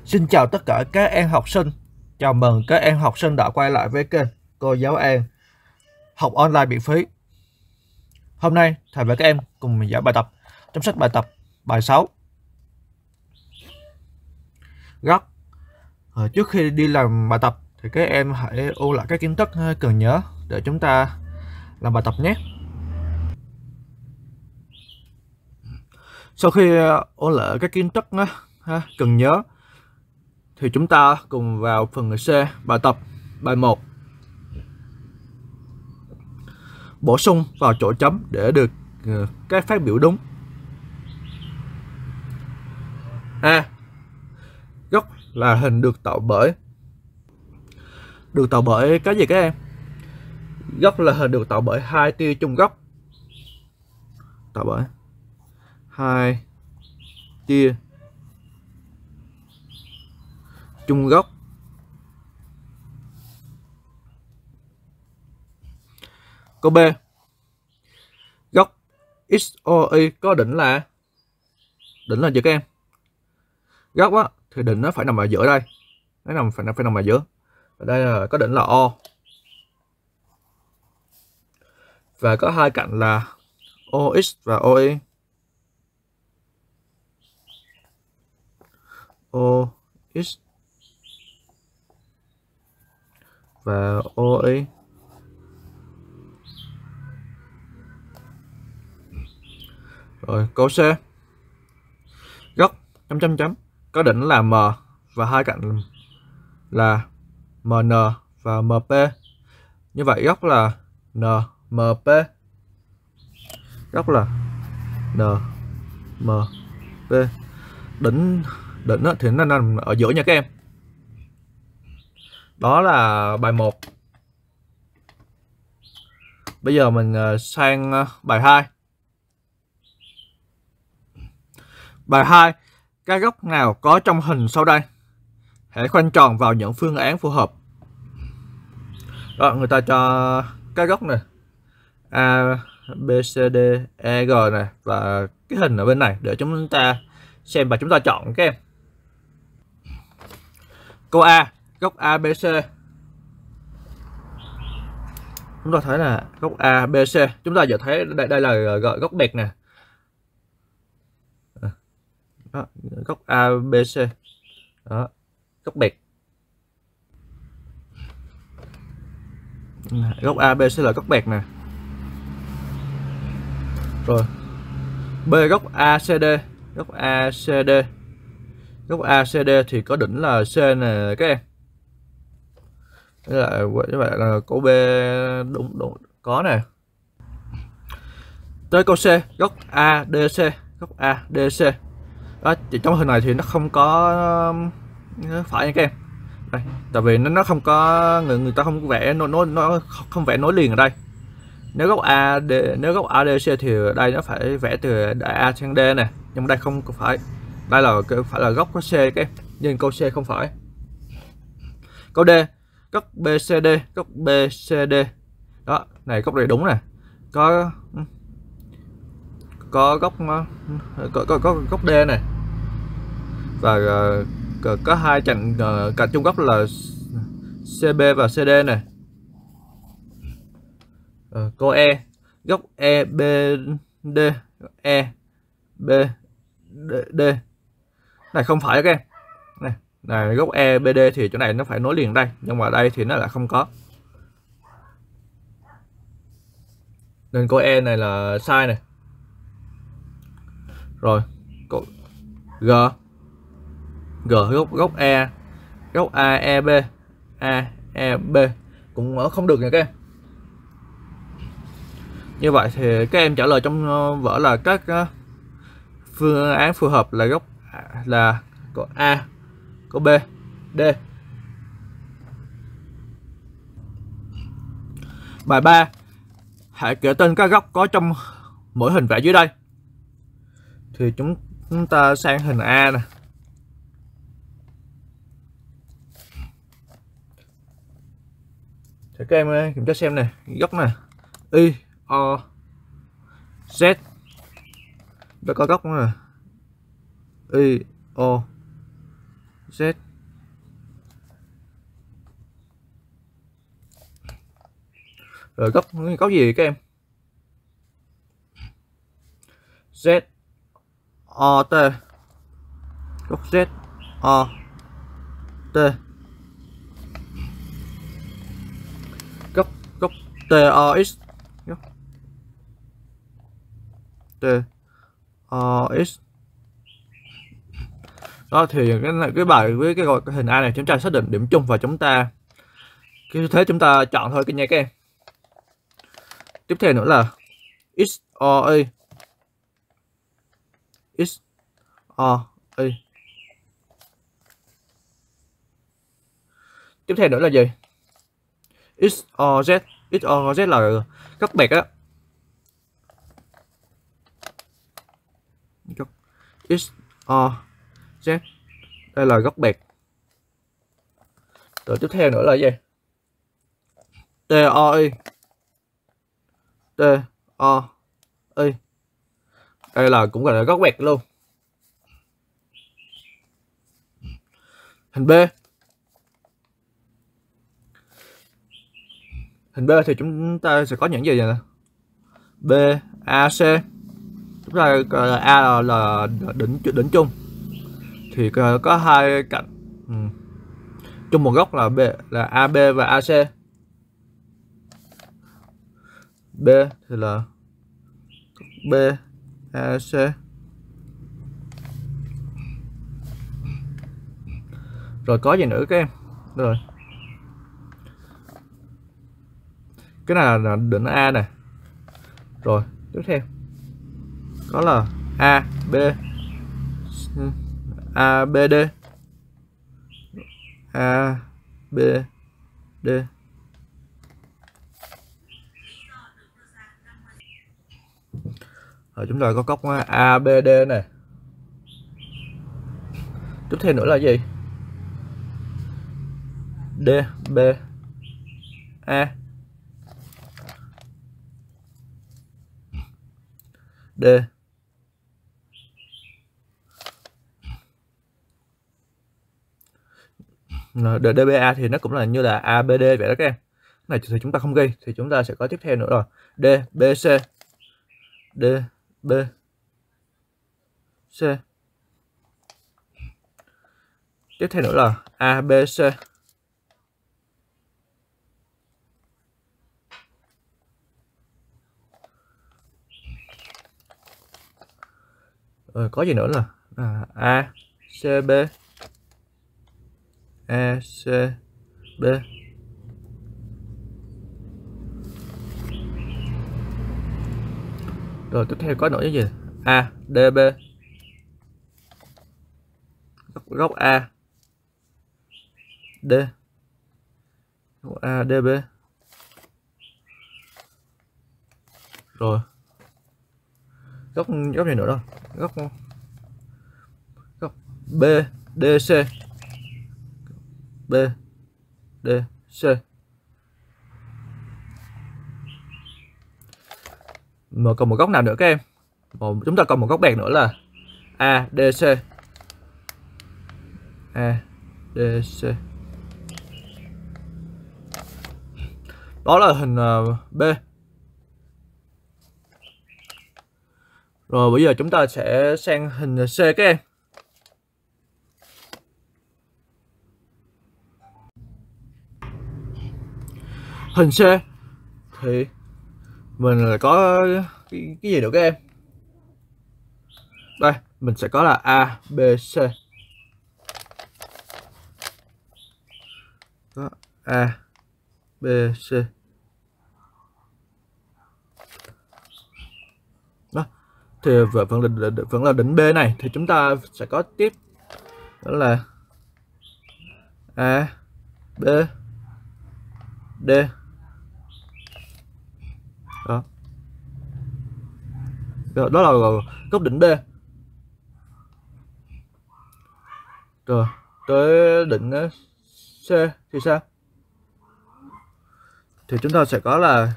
Xin chào tất cả các em học sinh. Chào mừng các em học sinh đã quay lại với kênh Cô Giáo An học online miễn phí. Hôm nay thầy và các em cùng mình giải bài tập trong sách bài tập bài 6. Góc. Trước khi đi làm bài tập thì các em hãy ôn lại các kiến thức cần nhớ để chúng ta làm bài tập nhé. Sau khi ôn lại các kiến thức cần nhớ thì chúng ta cùng vào phần C bài tập bài 1. Bổ sung vào chỗ chấm để được các phát biểu đúng. A. Góc là hình được tạo bởi cái gì các em? Góc là hình được tạo bởi hai tia chung góc. Tạo bởi hai tia chung góc. Câu B. Góc XOY có đỉnh là gì các em? Góc á thì đỉnh nó phải nằm ở giữa đây. Nó phải nằm ở giữa. Ở đây là có đỉnh là O. Và có hai cạnh là OX và OY. OX và OY. Rồi, câu C. Góc chấm có đỉnh là M và hai cạnh là MN và MP. Như vậy góc là NMP. Góc là NMP. Đỉnh thì nó nằm ở giữa nha các em. Đó là bài 1. Bây giờ mình sang bài 2. Bài 2. Các góc nào có trong hình sau đây? Hãy khoanh tròn vào những phương án phù hợp. Đó, người ta cho các góc này A, B, C, D, E, G này và cái hình ở bên này để chúng ta xem và chúng ta chọn các em. Câu A, góc ABC. Chúng ta thấy là góc ABC. Chúng ta giờ thấy đây là góc bẹt nè. Đó, góc ABC. Đó, góc bẹt. Góc ABC là góc bẹt nè. Rồi. B, góc ACD. Góc ACD. Góc ACD thì có đỉnh là C nè các em. Như vậy là câu B đúng có nè. Tới câu C, góc ADC. Góc ADC. Đó, thì trong hình này thì nó không có phải nha các em. Đây, tại vì nó không có người ta không vẽ nó không vẽ nối liền ở đây. Nếu góc ADC thì đây nó phải vẽ từ A sang D này, nhưng đây không phải. Đây là phải là góc có C các em, nhưng câu C không phải. Câu D, góc BCD. Góc BCD. Đó, này góc này đúng nè. Có góc có góc D này. Và có hai cạnh chung góc là CB và CD này. Câu E, góc EBD. EBD này không phải các em. Này góc EBD thì chỗ này nó phải nối liền đây, nhưng mà đây thì nó lại không có. Nên câu E này là sai này. Rồi, câu G. Góc E. Góc AEB. AEB cũng không được nha các em. Như vậy thì các em trả lời trong vở là các phương án phù hợp là góc là câu A, câu B, D. Bài 3. Hãy kể tên các góc có trong mỗi hình vẽ dưới đây. Thì chúng ta sang hình A nè. Thì các em kiểm tra xem này, góc này Y, O, Z. Đó có góc nè Y, O, Z. Rồi góc gì các em? Z O T, góc Z O T, góc góc T O X, góc T O X. Đó thì cái bài với cái hình A này chúng ta xác định điểm chung và chúng ta cái thế chúng ta chọn thôi nha các em. Tiếp theo nữa là X O A, X O A. Tiếp theo nữa là gì? X O Z. X O Z là góc bẹt á. X O Z, đây là góc bẹt. Rồi tiếp theo nữa là gì? T O I, T O I, đây là cũng gọi là góc bẹt luôn. Hình B. Hình B thì chúng ta sẽ có những gì nè? B A C. Chúng ta gọi là A là đỉnh chung thì có hai cạnh chung một góc là B, là AB và AC. B thì là B AC. Rồi có gì nữa các em? Rồi cái này là đỉnh A này. Rồi tiếp theo có là A B, A B D, A B D. Rồi chúng ta có góc A B D này. Tiếp theo nữa là gì? D B A, D. DBA thì nó cũng là như là ABD vậy đó các em. Này thì chúng ta không ghi thì chúng ta sẽ có tiếp theo nữa rồi DBC, DBC. Tiếp theo nữa là ABC. Rồi có gì nữa là ACB, ACB. Rồi tiếp theo có nữa cái gì? ADB, góc A D, góc ADB. Rồi góc này nữa đâu? Góc BDC, BDC. Mà còn một góc nào nữa các em? Chúng ta còn một góc bẹt nữa là ADC, ADC. Đó là hình B. Rồi bây giờ chúng ta sẽ sang hình C các em. Hình C thì mình là có cái gì nữa các em? Đây mình sẽ có là A B C. Đó, A B C. Đó thì vẫn là đỉnh B này thì chúng ta sẽ có tiếp đó là A B D. Đó là góc đỉnh B. Rồi tới đỉnh C thì sao? Thì chúng ta sẽ có là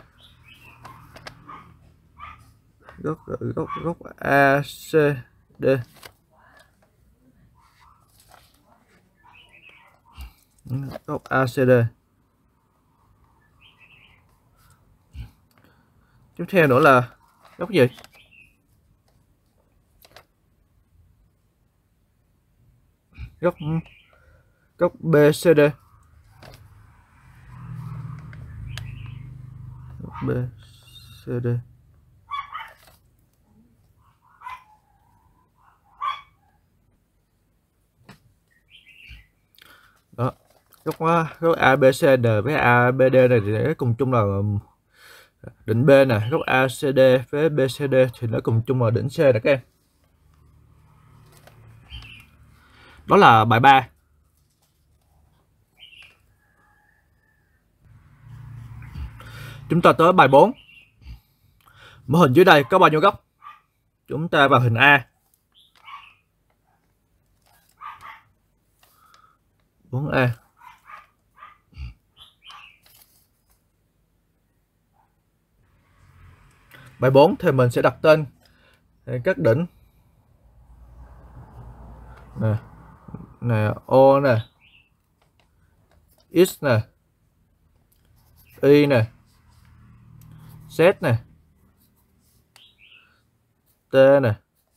góc A C D. góc ACD. Tiếp theo nữa là góc gì? Góc BCD. Góc BCD. Đó. Góc ABCD với ABD này thì nó cùng chung là đỉnh B nè, góc ACD với BCD thì nó cùng chung là đỉnh C nè các em. Đó là bài 3. Chúng ta tới bài 4. Mẫu hình dưới đây có bao nhiêu góc? Chúng ta vào hình A. 4A. Bài 4 thì mình sẽ đặt tên các đỉnh nè, O nè, X nè, Y nè, Z nè, T nè.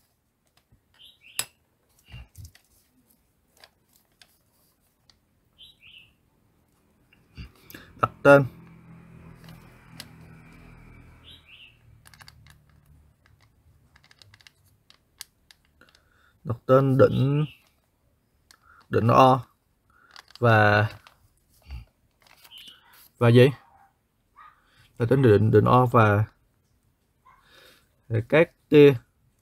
Đặt tên. Đặt tên đỉnh O và gì? Đặt tên đỉnh O và các tia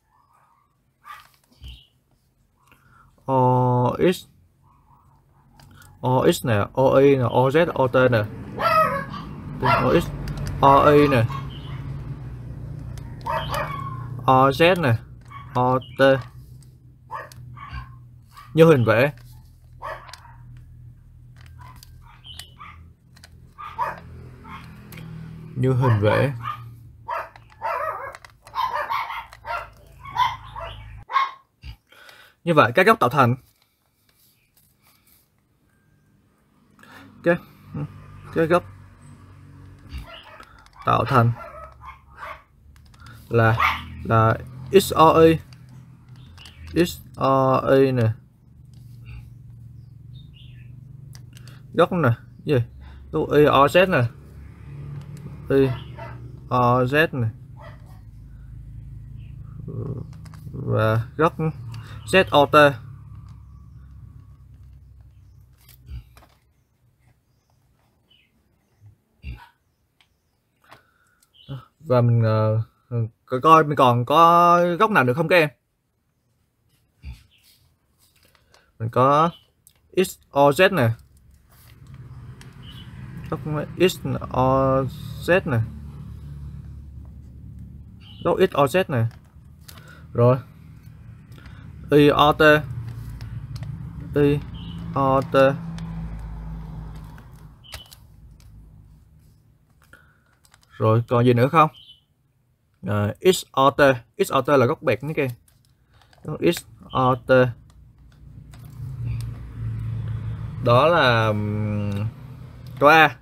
OX, nè, OY nè, OZ, OT nè, OX, OY nè, OZ nè, OT như hình vẽ. Như hình vẽ. Như vậy các góc tạo thành cái góc tạo thành là XOY, XOY nè, góc nè, gì? Góc YOZ nè, YOZ nè, và góc ZOT. Và mình coi mình còn có góc nào được không các em? Mình có XOZ nè, góc XOZ nè, góc XOZ nè, rồi IOT, IOT, rồi còn gì nữa không? XOT, XOT là góc bẹt nữa kìa, XOT đó là câu A.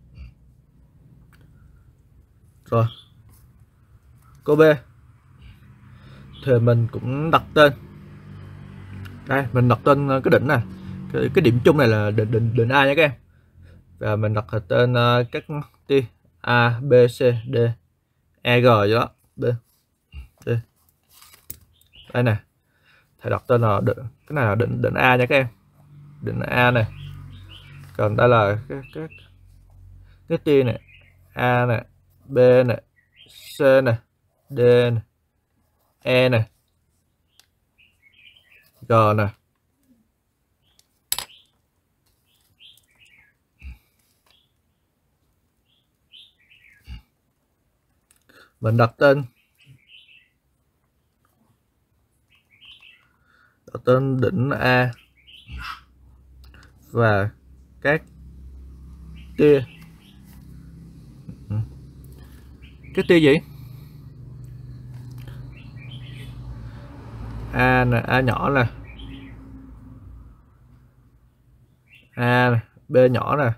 Rồi câu B thì mình cũng đặt tên. Đây mình đặt tên cái đỉnh này, cái điểm chung này là đỉnh A nha các em, và mình đặt tên các tia A, B, C, D, E, G vậy đó. B, D. Đây nè, thầy đặt tên là cái này là đỉnh A nha các em, đỉnh A này. Còn đây là cái tia này, A này, B này, C này, D này, E này, G này. Mình đặt tên đỉnh A và các tia. Cái tia gì? A nè, A nhỏ nè, A nè, B nhỏ nè,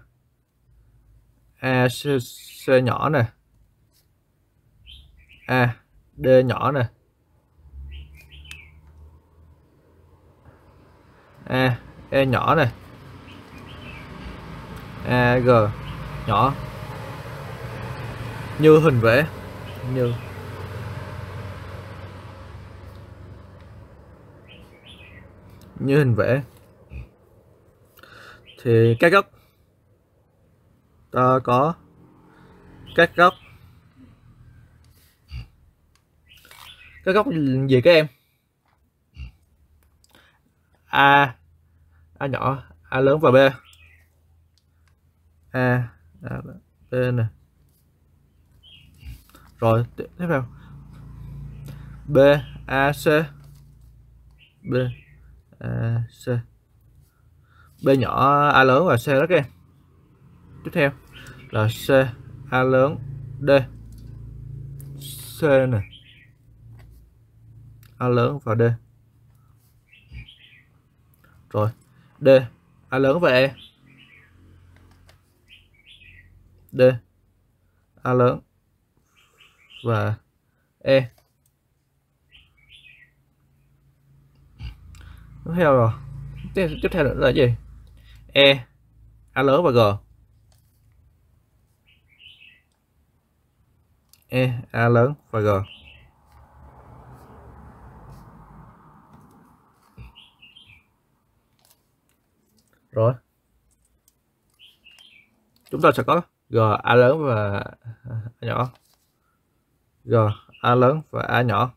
A C, C nhỏ nè, A D nhỏ nè, A E nhỏ nè, A G nhỏ như hình vẽ, như hình vẽ. Thì các góc ta có các góc gì các em? A nhỏ, A lớn và B, A B nè. Rồi tiếp theo B A C, B A C, B nhỏ A lớn và C đó các em. Tiếp theo là C A lớn D, C nè, A lớn và D. Rồi D A lớn và E, D A lớn và E. Tiếp theo rồi, tiếp theo nữa là gì? E A lớn và G, E A lớn và G. Rồi chúng ta sẽ có G A lớn và A nhỏ, G A lớn và A nhỏ.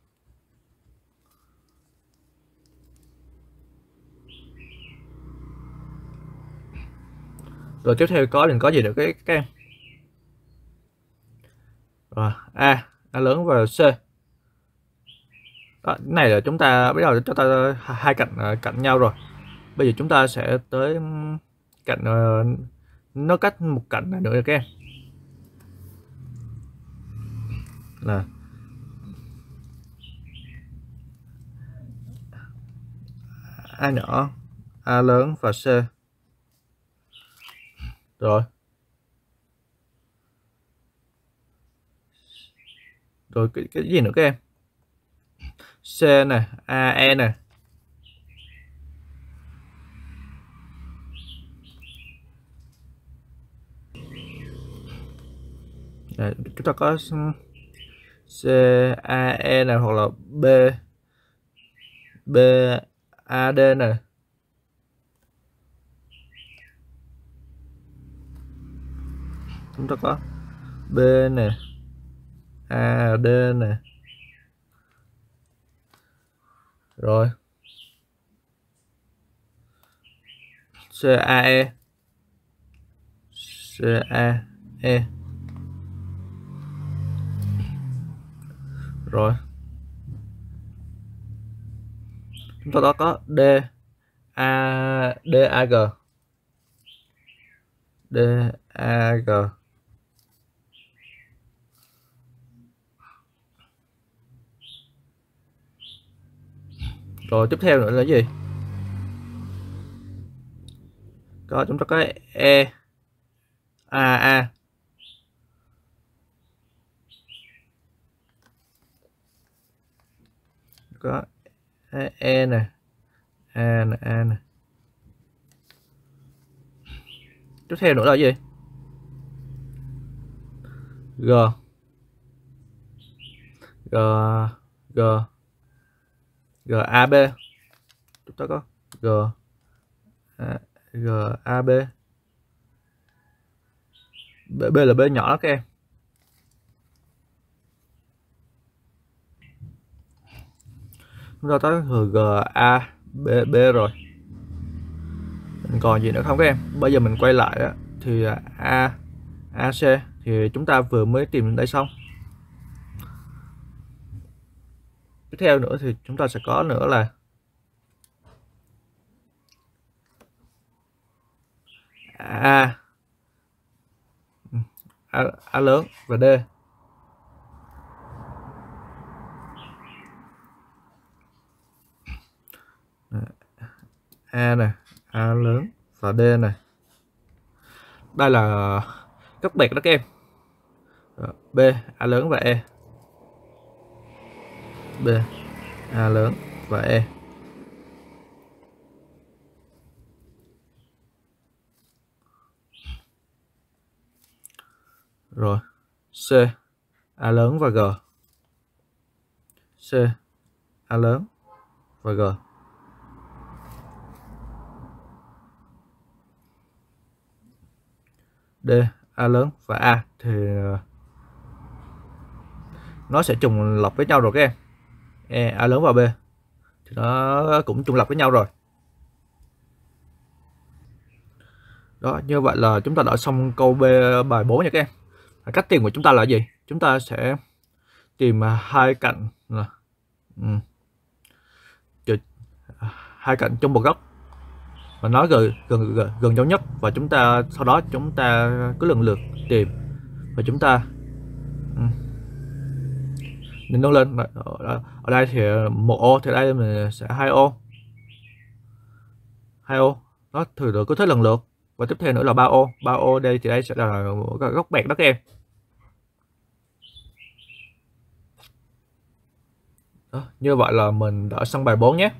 Rồi tiếp theo có gì được các em? Rồi A lớn và C. Đó, cái này là chúng ta bắt đầu cho ta hai cạnh cạnh nhau rồi. Bây giờ chúng ta sẽ tới cạnh nó cách một cạnh này nữa rồi các em. Là A nhỏ, A lớn và C. Rồi. Rồi cái gì nữa các em? C này, AE này. Đây, chúng ta có CAE này hoặc là BAD này. Chúng ta có B này, AD này. Rồi CAE, CAE. Rồi chúng ta đó có DAG, DAG. Rồi tiếp theo nữa là gì? Có chúng ta có EAA. Có E này, A này, A này. Tiếp theo nữa là gì? G, G, G, GAB. Chúng ta có GAB. B là B nhỏ đó các em. Chúng ta tới GAB rồi. Mình còn gì nữa không các em? Bây giờ mình quay lại đó, thì AC thì chúng ta vừa mới tìm đây xong. Tiếp theo nữa thì chúng ta sẽ có nữa là A lớn và D. A này, A lớn và D này. đây là góc bẹt đó các em. B, A lớn và E. B, A lớn và E. Rồi C, A lớn và G. C, A lớn và G. D, A lớn và A thì nó sẽ trùng lập với nhau rồi các em. E, A lớn và B thì nó cũng trùng lập với nhau rồi. Đó, như vậy là chúng ta đã xong câu B bài 4 nha các em. Cách tìm của chúng ta là gì? Chúng ta sẽ tìm hai cạnh hai cạnh trong một góc và nó gần nhau nhất, và chúng ta sau đó chúng ta cứ lần lượt tìm và chúng ta mình nâng lên. Ở đây thì một ô thì đây mình sẽ hai ô nó thử được cứ thế lần lượt, và tiếp theo nữa là 3 ô đây thì đây sẽ là góc bẹt đó các em. Đó, như vậy là mình đã xong bài 4 nhé.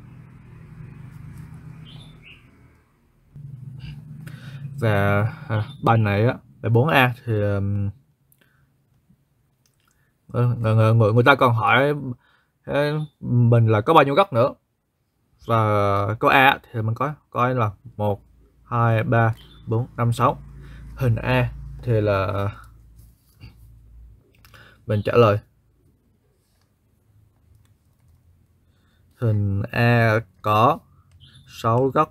Và bài này á, bài 4A thì người ta còn hỏi mình là có bao nhiêu góc nữa, và câu A thì mình có coi là 1 2 3 4 5 6. Hình A thì là mình trả lời hình A có 6 góc.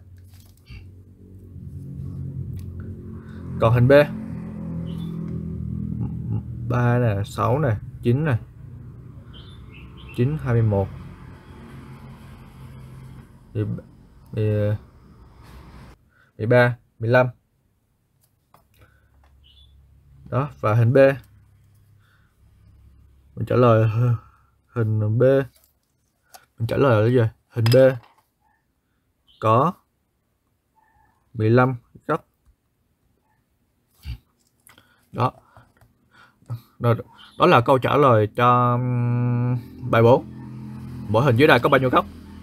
Còn hình B 3 nè, 6 nè, 9 nè, 9 21 13 15. Đó, và hình B mình trả lời hình B mình trả lời là gì? Hình B có 15 góc. Đó. Đó là câu trả lời cho bài 4. Mỗi hình dưới đây có bao nhiêu góc?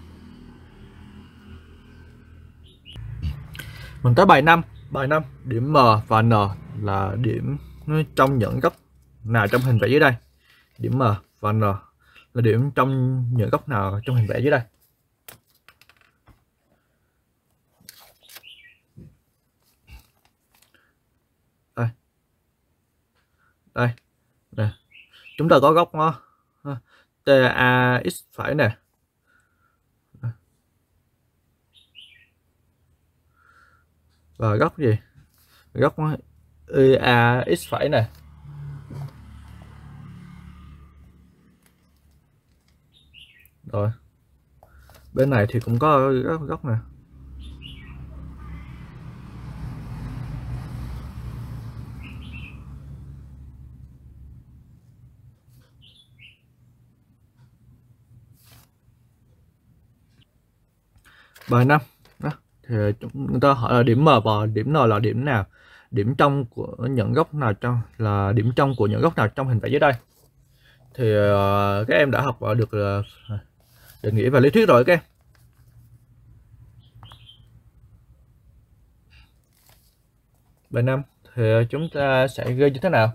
Mình tới bài 5. Bài 5, điểm M và N là điểm trong những góc nào trong hình vẽ dưới đây? Điểm M và N là điểm trong những góc nào trong hình vẽ dưới đây? Đây nè, chúng ta có góc TAX phải nè, và góc gì? Góc EAX phải nè. Rồi bên này thì cũng có góc nè. Bài 5 đó, thì người ta hỏi là điểm M và điểm N là điểm nào? Điểm trong của những góc nào trong là điểm trong của những góc nào trong hình vẽ dưới đây? Thì các em đã học được định nghĩa và lý thuyết rồi các em. Bài 5 thì chúng ta sẽ ghi như thế nào?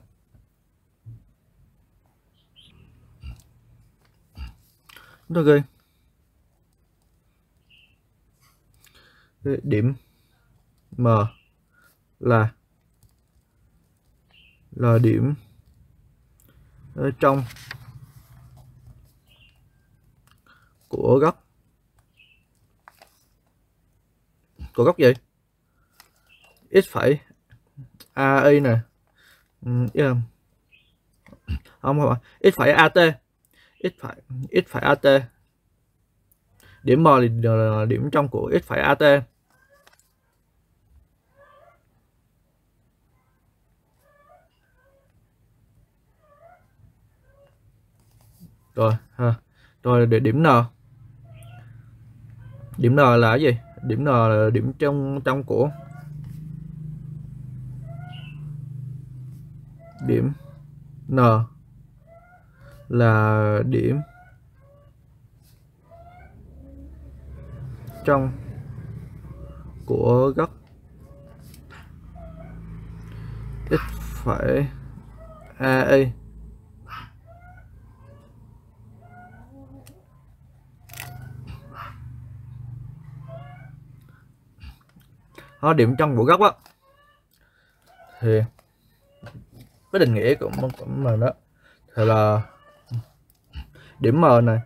Chúng ta ghi điểm M là điểm ở trong của góc gì? X phẩy AI nè, không x phẩy AT, x phẩy AT. Điểm M là điểm trong của x phẩy AT. Rồi rồi để điểm N. Điểm N là cái gì? Điểm N là điểm trong của điểm N là điểm trong của góc x phẩy AI. Đó, điểm trong của góc á, thì cái định nghĩa của mình đó thì là điểm M này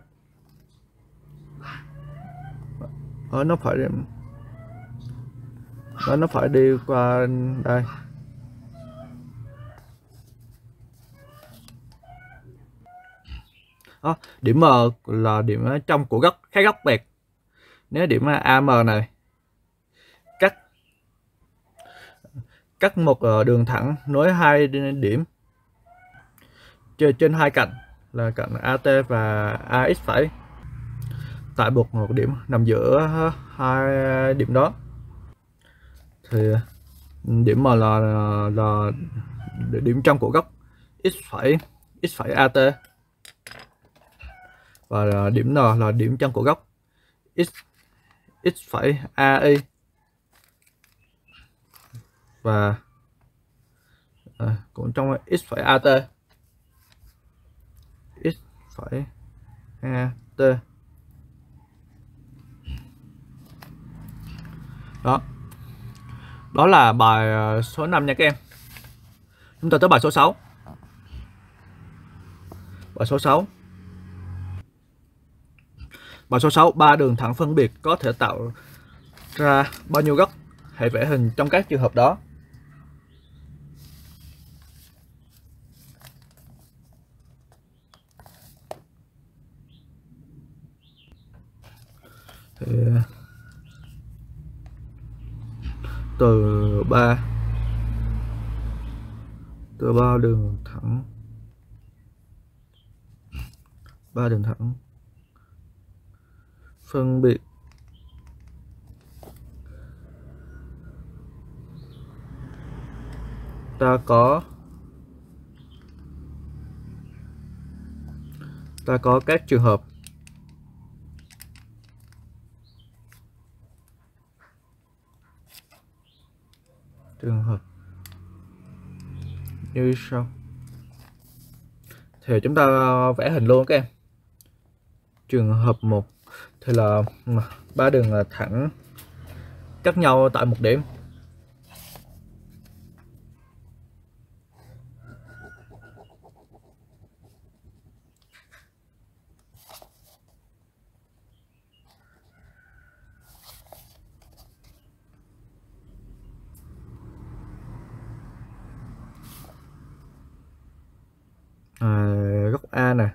nó phải đi qua đây. Đó, điểm M là điểm trong của góc khá góc bẹt. Nếu điểm AM này cắt một đường thẳng nối hai điểm trên hai cạnh là cạnh AT và AX phẩy, tại một điểm nằm giữa hai điểm đó, thì điểm M là điểm trong của góc x phẩy AT, và điểm N là điểm trong của góc x phẩy AI, và cũng trong x phẩy AT, x phẩy AT. Đó là bài số 5 nha các em. Chúng ta tới bài số 6. Bài số 6. Bài số 6, ba đường thẳng phân biệt có thể tạo ra bao nhiêu góc? Hãy vẽ hình trong các trường hợp đó. Thì từ ba đường thẳng, phân biệt ta có các trường hợp như sau. Thì chúng ta vẽ hình luôn các em. Trường hợp 1 thì là ba đường thẳng cắt nhau tại một điểm. Góc A này.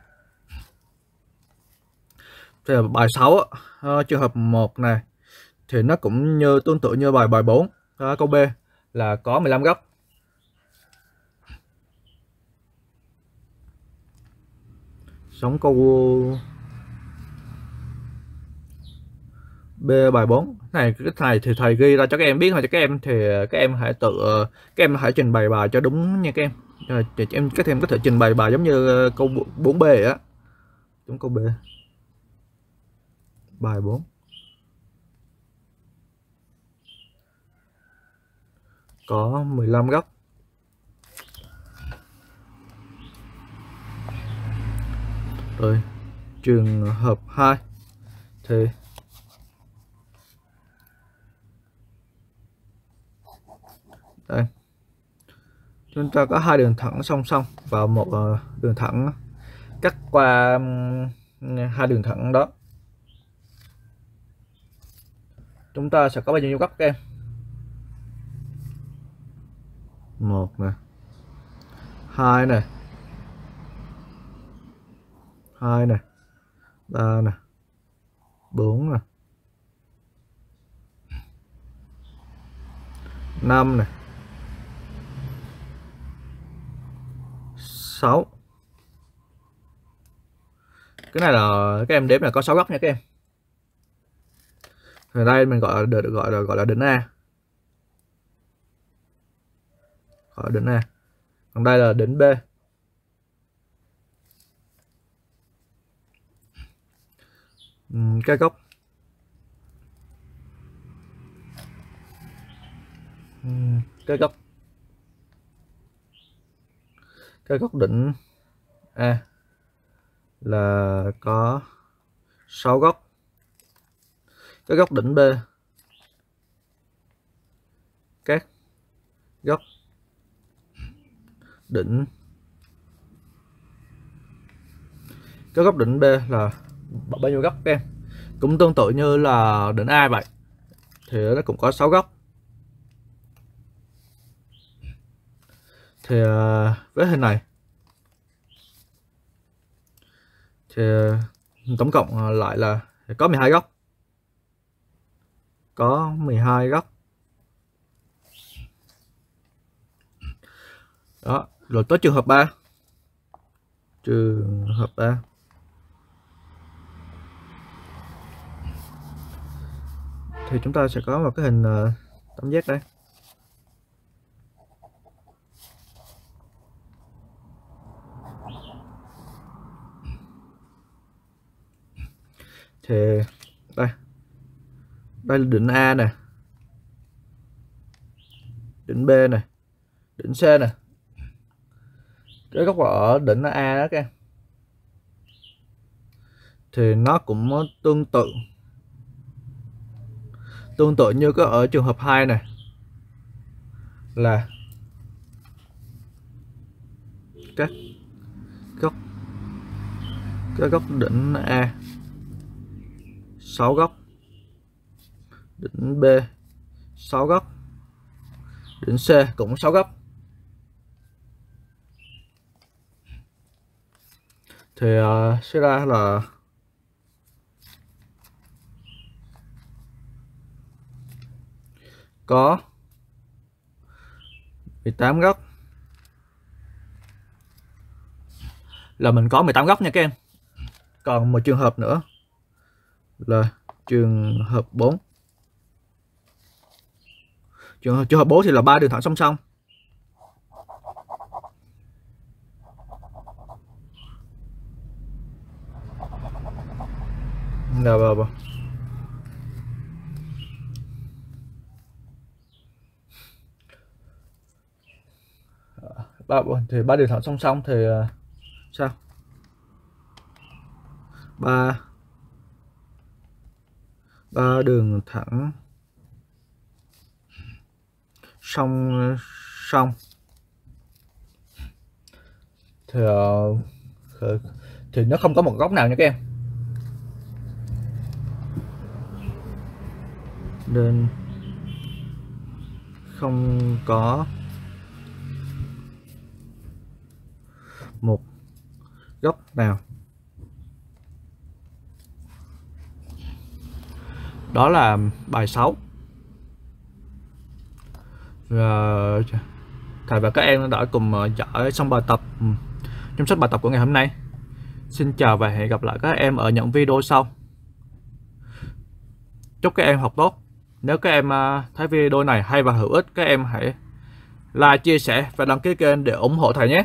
Thì bài 6 trường hợp 1 này thì nó cũng tương tự như bài 4. Câu B là có 15 góc. Giống câu B bài 4 này, cái này thì thầy ghi ra cho các em biết thôi, cho các em thì các em hãy trình bày bài cho đúng nha các em. Các em có thể trình bày bài giống như câu 4B á, giống câu B bài 4 có 15 góc. Rồi trường hợp 2 thì đây, chúng ta có hai đường thẳng song song và một đường thẳng cắt qua hai đường thẳng đó. Chúng ta sẽ có bao nhiêu góc các em? 1 này, 2 này, 2 này, 3 này, 4 này, 5 này, 6. Cái này là các em đếm là có 6 góc nha các em. Ở đây mình gọi là đỉnh A. Gọi đỉnh A. Còn đây là đỉnh B. Cái góc cái góc đỉnh A là có 6 góc. Cái góc đỉnh B, các góc đỉnh B là bao nhiêu góc các em? Cũng tương tự như là đỉnh A vậy, thì nó cũng có 6 góc. Thì với hình này thì tổng cộng lại là có 12 góc. Có 12 góc. Đó, rồi tới trường hợp 3. Trường hợp 3. Thì chúng ta sẽ có một cái hình tam giác đây. Thì đây là đỉnh A nè, đỉnh B này, đỉnh C nè. Cái góc ở đỉnh A đó các em, thì nó cũng tương tự như cái ở trường hợp 2 này, là các góc đỉnh A 6 góc, đỉnh B 6 góc, đỉnh C cũng 6 góc. Thì sẽ ra là có 18 góc. Là mình có 18 góc nha các em. Còn một trường hợp nữa là trường hợp 4. Trường hợp 4 thì là 3 đường thẳng song song. Rồi. Thì 3 đường thẳng song song thì sao? 3 đường thẳng song song thì nó không có một góc nào nha các em. Nên không có một góc nào. Đó là bài 6. Thầy và các em đã cùng giải xong bài tập trong sách bài tập của ngày hôm nay. Xin chào và hẹn gặp lại các em ở những video sau. Chúc các em học tốt. Nếu các em thấy video này hay và hữu ích, các em hãy like, chia sẻ và đăng ký kênh để ủng hộ thầy nhé.